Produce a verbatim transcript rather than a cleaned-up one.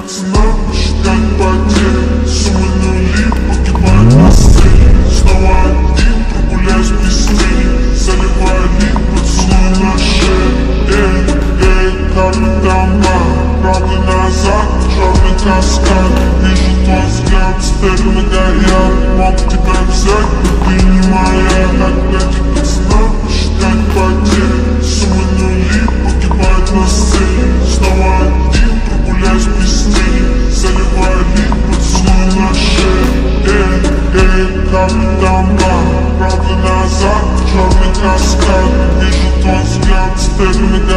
пацана, считать потери. Суммы нули погибают на сцене. Снова один, прогуляюсь без тени. Заливаю лик, поцелуй на шее. Эй, эй, камень дома, правда назад, черный каскад. Вижу твой взгляд, стерны горят. Мог тебя взять, но ты не моя. Отдайте пацана, считать потери. Суммы нули погибают на сцене. Снова один, прогуляюсь без тени. Заливаю лик, поцелуй на шее. Эй, эй, камень дома, правда назад, черный каскад. Вижу твой взгляд, стерны